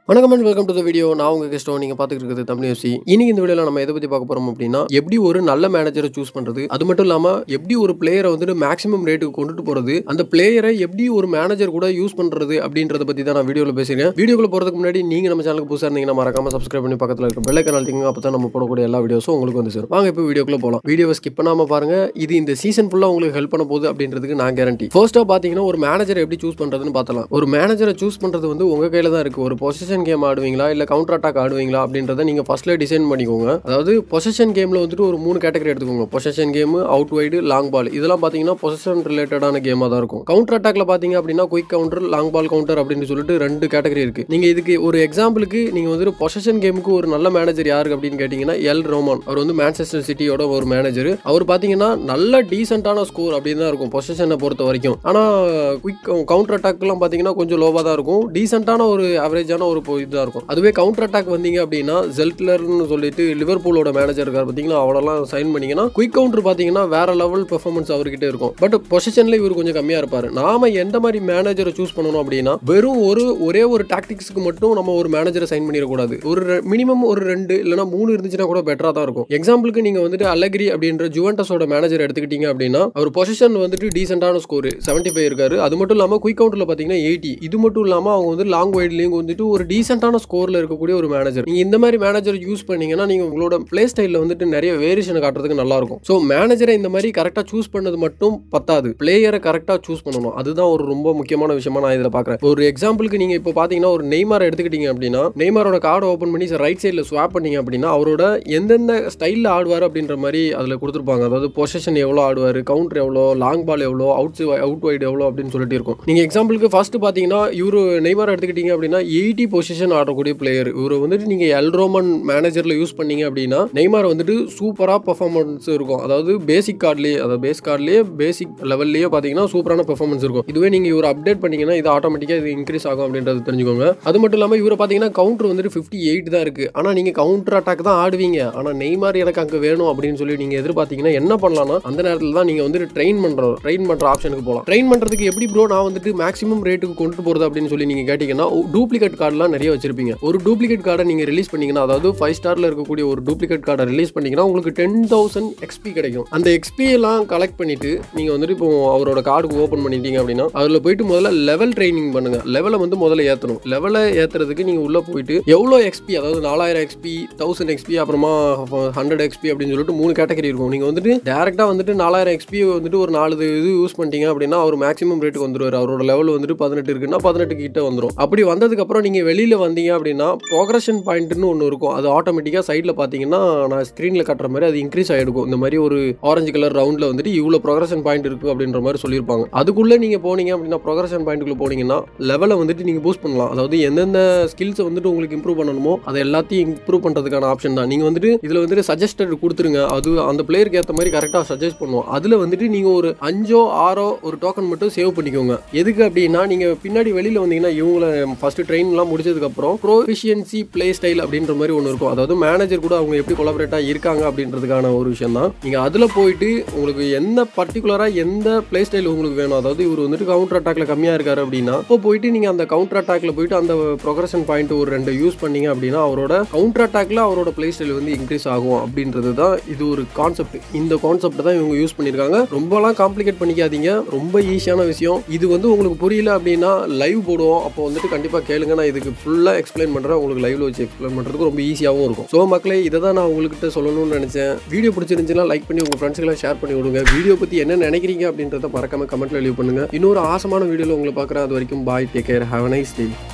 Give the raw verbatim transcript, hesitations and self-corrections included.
வணக்கம் and welcome to the video. நான் உங்க கெஸ்டோ, நீங்க பாத்துக்கிட்டு இருக்கிறது தமிழ் யூசி. இன்னைக்கு இந்த வீடியோல நம்ம எதை பத்தி பார்க்க போறோம் அப்படின்னா, எப்படி ஒரு நல்ல மேனேஜரை சூஸ் பண்றது, அது மட்டும் இல்லாம எப்படி ஒரு பிளேயரை வந்துட்டு மேக்ஸிமம் ரேட்டுக்கு கொண்டுட்டு போறது, அந்த பிளேயரை எப்படி ஒரு மேனேஜர் கூட யூஸ் பண்றது அப்படின்றத பத்தி தான் நான் வீடியோல பேசுறேன். வீடியோக்குள்ள போறதுக்கு முன்னாடி நீங்க நம்ம சேனலுக்கு புதுசா இருந்தீங்கன்னா மறக்காம சப்ஸ்கிரைப் பண்ணி பக்கத்துல இருக்க பெல் ஐகான் அழுத்திங்க. அப்பதான் நம்ம போடக்கூடிய எல்லா வீடியோஸும் உங்களுக்கு வந்து சேரும். வாங்க இப்போ வீடியோக்குள்ள போலாம். வீடியோவை ஸ்கிப் பண்ணாம பாருங்க. இது இந்த சீசன் ஃபுல்லா உங்களுக்கு ஹெல்ப் பண்ண போகுது அப்படின்றதுக்கு நான் கேரண்டி. ஃபர்ஸ்டா பாத்தீங்கன்னா ஒரு மேனேஜரை எப்படி சூஸ் பண்றதுன்னு பார்த்தலாம். ஒரு மேனேஜரை சூஸ் பண்றது வந்து உங்க கையில தான் இருக்கு. ஒரு பொசிஷன் கேம் ஆடுவீங்களா இல்ல கவுண்டர் அட்டாக் ஆடுவீங்களா அப்படின்றத நீங்க ஃபர்ஸ்ட்ல டிசைன் பண்ணிக்கோங்க. அதாவது பொசிஷன் கேம்ல வந்துட்டு ஒரு மூணு கேட்டகரி எடுத்துக்கோங்க. Position game, out wide, long ball. இதெல்லாம் பாத்தீங்கன்னா பொசிஷன் ரிலேட்டடான கேமா தான் இருக்கும். கவுண்டர் அட்டாக்ல பாத்தீங்க அப்படின்னா quick counter, long ball counter அப்படின்னு சொல்லிட்டு ரெண்டு கேட்டகரி இருக்கு. நீங்க இதுக்கு ஒரு எக்ஸாம்பிளுக்கு நீங்க வந்து பொசிஷன் கேமுக்கு ஒரு நல்ல மேனேஜர் யாருக்கு அப்படின்னு கேட்டீங்கன்னா எல் ரோமான். அவர் வந்து மான்செஸ்டர் சிட்டியோட ஒரு மேனேஜர். அவர் பாத்தீங்கன்னா நல்ல டீசென்டான ஸ்கோர் அப்படின்னு தான் இருக்கும் பொசிஷனை பொறுத்த வரைக்கும். ஆனா குயிக் கவுண்டர் அட்டாக் எல்லாம் பாத்தீங்கன்னா கொஞ்சம் லோவா தான் இருக்கும். டீசென்டான ஒரு ஆவரேஜான ஒரு இதுதான் இருக்கும். அதுவே கவுண்டர் அட்டாக் வந்தீங்க அப்படின்னா ஜெல்ட்லர்னு சொல்லிட்டு லிவர்பூலோட மேனேஜர் இருக்கார் பாத்தீங்கன்னா, அவரெல்லாம் சைன் பண்ணீங்கன்னா குயிக் கவுண்டர் பாத்தீங்கன்னா வேற லெவல் பெர்ஃபார்மன்ஸ் அவர்கிட்ட இருக்கும். பட் பொசிஷன்ல இவர் கொஞ்சம் கம்மியா இருப்பாரு. நாம எந்த மாதிரி மேனேஜரை சூஸ் பண்ணணும் அப்படின்னா, வெறும் ஒரு ஒரே ஒரு டாக்டிக்ஸ்க்கு மட்டும் நம்ம ஒரு மேனேஜரை சைன் பண்ணிடக்கூடாது. ஒரு மினிமம் ஒரு ரெண்டு இல்லைன்னா மூணு இருந்துச்சுன்னா கூட பெட்டரா தான் இருக்கும். எக்ஸாம்பிளுக்கு நீங்க வந்துட்டு அலெக்ரி அப்படின்ற ஜுவென்டஸோட மேனேஜர் எடுத்துக்கிட்டீங்க அப்படின்னா, அவர் பொசிஷன் வந்துட்டு டீசென்டான ஸ்கோர் செவன்டி ஃபைவ் இருக்காரு. அது மட்டும் இல்லாம குயிக் கவுண்டர்ல பாத்தீங்கன்னா எயிட்டி. இது மட்டும் இல்லாம அவங்க வந்து லாங் வைட்லயும் வந்துட்டு ஒரு டீசென்டான ஸ்கோர்ல இருக்கக்கூடிய ஒரு மேனேஜர். நீங்க இந்த மாதிரி மேனேஜர் யூஸ் பண்ணீங்கன்னா நீங்க உங்களோட பிளே ஸ்டைல்ல வந்துட்டு நிறைய வேரியேஷன் காட்டுறதுக்கு நல்லா இருக்கும். சோ மேனேஜரை இந்த மாதிரி கரெக்டா சூஸ் பண்ணது மட்டும் பத்தாது, பிளேயரை கரெக்டா சூஸ் பண்ணணும். அதுதான் ஒரு ரொம்ப முக்கியமான விஷயமா நான் இதுல பாக்குறேன். ஒரு எக்ஸாம்பிளுக்கு நீங்க இப்போ பாத்தீங்கன்னா ஒரு நெய்மார் எடுத்துக்கிட்டீங்க அப்படின்னா, நெய்மாரோட கார்டை ஓபன் பண்ணி ரைட் சைட்ல ஸ்வாப் பண்ணீங்க அப்படின்னா அவரோட எந்தெந்த ஸ்டைல்ல ஆடுவார் அப்படின்ற மாதிரி அதுல கொடுத்துருப்பாங்க. அதாவது பொசிஷன் எவ்வளவு ஆடுவாரு, கவுண்டர் எவ்வளோ, லாங் பால் எவ்வளோ, அவுட் அவுட் வைடு எவ்வளோ அப்படின்னு சொல்லிட்டு இருக்கும். நீங்க எக்ஸாம்பிளுக்கு ஃபர்ஸ்ட் பாத்தீங்கன்னா இவரு நெய்மார் எடுத்துக்கிட்டீங்க அப்படின்னா எயிட்டி பொசிஷன் ஆடக்கூடிய பிளேயர். இவர் வந்துட்டு நீங்க எல் ரோமன் மேனேஜர்ல யூஸ் பண்ணீங்க அப்படின்னா நெய்மார் வந்துட்டு சூப்பரா பெர்ஃபார்மன்ஸ் இருக்கும். அதாவது பேசிக் கார்ட்லயே, அதாவது பேஸ் கார்ட்லயே பேசிக் லெவல்லயே பாத்தீங்கன்னா சூப்பரான பெர்ஃபார்மன்ஸ் இருக்கும். இதுவே நீங்க இவரை அப்டேட் பண்ணீங்கன்னா இது ஆட்டோமேட்டிக்கா இது இன்க்ரீஸ் ஆகும் அப்படின்றது தெரிஞ்சுக்கோங்க. அது மட்டும் இல்லாம இவரை பாத்தீங்கன்னா கவுண்டர் வந்துட்டு ஃபிஃப்டி எயிட் தான் இருக்கு. ஆனா நீங்க கவுண்டர் அட்டாக் தான் ஆடுவீங்க. ஆனா நெய்மார் எனக்கு அங்க வேணும் அப்படின்னு சொல்லி நீங்க எதிர்பார்த்தீங்கன்னா என்ன பண்ணலாம்னா, அந்த நேரத்துல தான் நீங்க வந்துட்டு ட்ரெயின் பண்ற ட்ரெயின் பண்ற ஆப்ஷனுக்கு போகலாம். ட்ரெயின் பண்றதுக்கு எப்படி ப்ரோ நான் வந்துட்டு மேக்ஸிமம் ரேட்டுக்கு கொண்டு போறது அப்படின்னு சொல்லி நீங்க கேட்டீங்கன்னா, டூப்ளிகேட் கார்டுலாம் நிறைய வச்சிருப்பீங்க. ஒரு டூப்ளிகேட் கார்டை நீங்க ரிலீஸ் பண்ணீங்கன்னா, அதாவது ஃபைவ் ஸ்டார்ல இருக்கக்கூடிய ஒரு டூப்ளிகேட் கார்டை ரிலீஸ் பண்ணீங்கன்னா உங்களுக்கு டென் தௌசண்ட் எக்ஸ்பி கிடைக்கும். அந்த எக்ஸ்பி எல்லாம் கலெக்ட் பண்ணிட்டு நீங்க வந்துட்டு இப்போ அவரோட கார்டுக்கு ஓப்பன் பண்ணிட்டீங்க அப்படின்னா அதுல போயிட்டு முதல்ல லெவல் ட்ரைனிங் பண்ணுங்க. லெவலை வந்து முதல்ல ஏற்றணும். லெவலை ஏற்றுறதுக்கு நீங்க உள்ள போயிட்டு எவ்வளோ எக்ஸ்பி, அதாவது நாலாயிரம் எக்ஸ்பி, தௌசண்ட் எக்ஸ்பி, அப்புறமா ஹண்ட்ரட் எக்ஸ்பி அப்படின்னு சொல்லிட்டு மூணு கேட்டகரி இருக்கும். நீங்க வந்துட்டு டேரக்டா வந்துட்டு நாலாயிரம் எக்ஸ்பி வந்துட்டு ஒரு நாலு இது யூஸ் பண்ணிட்டீங்க அப்படின்னா அவர் மேக்ஸிமம் ரேட்டுக்கு வந்துருவாரு. அவரோட லெவல் வந்துட்டு பதினெட்டு இருக்குன்னா பதினெட்டு கிட்ட வந்துடும். அப்படி வந்ததுக்கு அப்புறம் நீங்க வெளியில வந்தீங்க அப்படின்னா ப்ரோக்ரஷன் பாயிண்ட்னு ஒன்று இருக்கும். அது ஆட்டோமேட்டிக்கா சைட்ல பாத்தீங்கன்னா நான் ஸ்கிரீன்ல காட்டுற மாதிரி அது இன்க்ரீஸ் ஆகிடும். இந்த மாதிரி ஒரு ஆரஞ்சு கலர் ரவுண்ட்ல வந்துட்டு இவ்வளவு ப்ரோக்ரஷன் பாயிண்ட் இருக்கு அப்படின்ற மாதிரி சொல்லியிருப்பாங்க. அதுக்குள்ள நீங்க போனீங்க அப்படின்னா ப்ரோக்ரஷன் பாயிண்ட்குள்ள போனீங்கன்னா லெவலை வந்துட்டு நீங்க பூஸ்ட் பண்ணலாம். அதாவது எந்தெந்த ஸ்கில்ஸ் வந்துட்டு உங்களுக்கு இம்ப்ரூவ் பண்ணணுமோ அதை எல்லாத்தையும் இம்ப்ரூவ் பண்றதுக்கான ஆப்ஷன் தான். நீங்க வந்துட்டு இதுல வந்துட்டு சஜஸ்டட் கொடுத்துருங்க. அது அந்த பிளேயருக்கு ஏற்ற மாதிரி கரெக்டா சஜஸ்ட் பண்ணுவோம். அதுல வந்துட்டு நீங்க ஒரு அஞ்சோ ஆறோ ஒரு டோக்கன் மட்டும் சேவ் பண்ணிக்கோங்க. எதுக்கு அப்படின்னா நீங்க பின்னாடி வெளியில வந்தீங்கன்னா இவங்களை ஃபர்ஸ்ட் ட்ரெயின் எல்லாம் முடிச்சதுக்கு அப்புறம் ப்ரோஃபிஷியன்சி பிளே ஸ்டைல் அப்படின்ற மாதிரி ஒன்று இருக்கும். அதாவது மேனேஜர் கூட அவங்க எப்படி கொலாபரேட்டா இருக்காங்க அப்படின்றதுக்கான ஒரு விஷயம் தான். நீங்க அதுல போயிட்டு உங்களுக்கு எந்த பர்டிகுலரா எந்த பிளே ஸ்டைல் உங்களுக்கு வேணும், அதாவது இவர் வந்துட்டு கவுண்டர் அட்டாக்ல கம்மியா இருக்காரு அப்படின்னா இப்போ போயிட்டு நீங்க அந்த கவுண்டர் அட்டாக்ல போயிட்டு அந்த ப்ரோக்ரஷன் பாயிண்ட் ஒரு ரெண்டு யூஸ் பண்ணீங்க அப்படின்னா அவரோட கவுண்டர் அட்டாக்ல அவரோட பிளே ஸ்டைல் வந்து இன்க்ரீஸ் ஆகும் அப்படின்றது தான் இது ஒரு கான்செப்ட். இந்த கான்செப்ட் தான் இவங்க யூஸ் பண்ணிருக்காங்க. ரொம்பலாம் காம்ப்ளிகேட் பண்ணிக்காதீங்க, ரொம்ப ஈஸியான விஷயம். இது வந்து உங்களுக்கு புரியல அப்படின்னா லைவ் போடுவோம், அப்போ வந்துட்டு கண்டிப்பா கேளுங்க. நான் இதுக்கு ஃபுல்லா எக்ஸ்பிளைன் பண்றேன். உங்களுக்கு லைவ்ல வச்சு எக்ஸ்பிளைன் பண்றதுக்கு ரொம்ப ஈஸியாகவும் இருக்கும். ஸோ மக்களே, இதை தான் நான் உங்ககிட்ட சொல்லணும்னு நினைச்சேன். வீடியோ பிடிச்சிருந்துச்சுன்னா லைக் பண்ணி உங்க ஃப்ரெண்ட்ஸ்க்கெல்லாம் ஷேர் பண்ணி விடுங்க. வீடியோ பத்தி என்ன நினைக்கிறீங்க அப்படின்றத மறக்காம கமெண்ட்ல லீவ் பண்ணுங்க. இன்னொரு ஆசமான வீடியோல உங்களை பார்க்குறேன். அது வரைக்கும் bye, take care, have a nice day.